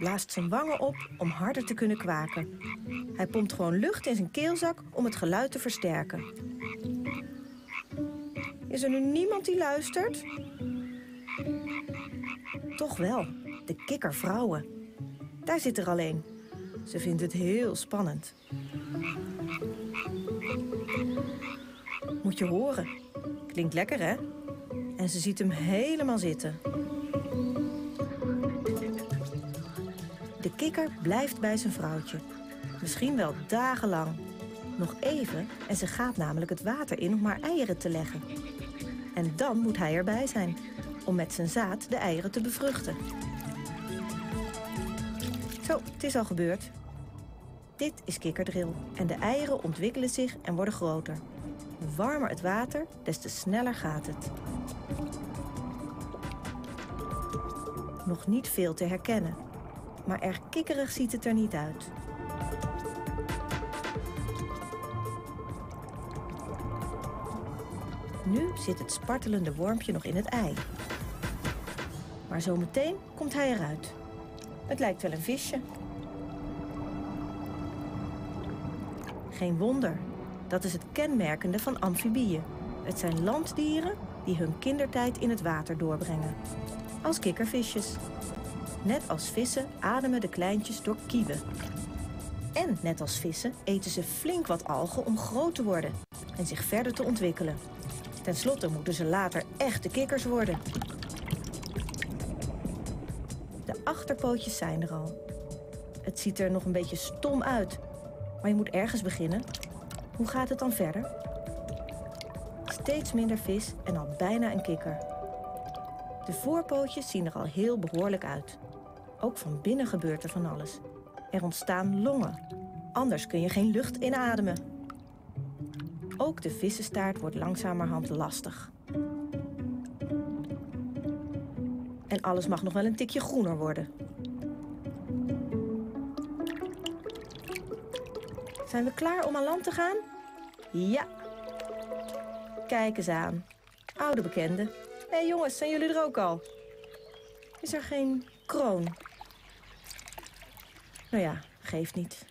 blaast zijn wangen op om harder te kunnen kwaken. Hij pompt gewoon lucht in zijn keelzak om het geluid te versterken. Is er nu niemand die luistert? Toch wel, de kikkervrouwen. Daar zit er al een. Ze vindt het heel spannend. Moet je horen. Klinkt lekker, hè? En ze ziet hem helemaal zitten. De kikker blijft bij zijn vrouwtje. Misschien wel dagenlang. Nog even en ze gaat namelijk het water in om haar eieren te leggen. En dan moet hij erbij zijn, om met zijn zaad de eieren te bevruchten. Zo, het is al gebeurd. Dit is kikkerdril en de eieren ontwikkelen zich en worden groter. Hoe warmer het water, des te sneller gaat het. Nog niet veel te herkennen, maar erg kikkerig ziet het er niet uit. Nu zit het spartelende wormpje nog in het ei. Maar zometeen komt hij eruit. Het lijkt wel een visje. Geen wonder, dat is het kenmerkende van amfibieën. Het zijn landdieren die hun kindertijd in het water doorbrengen. Als kikkervisjes. Net als vissen ademen de kleintjes door kieuwen. En net als vissen eten ze flink wat algen om groot te worden en zich verder te ontwikkelen. Ten slotte moeten ze later echte kikkers worden. De achterpootjes zijn er al. Het ziet er nog een beetje stom uit, maar je moet ergens beginnen. Hoe gaat het dan verder? Steeds minder vis en al bijna een kikker. De voorpootjes zien er al heel behoorlijk uit. Ook van binnen gebeurt er van alles. Er ontstaan longen. Anders kun je geen lucht inademen. Ook de vissenstaart wordt langzamerhand lastig. En alles mag nog wel een tikje groener worden. Zijn we klaar om aan land te gaan? Ja! Kijk eens aan. Oude bekende. Hé jongens, zijn jullie er ook al? Is er geen kroon? Nou ja, geeft niet.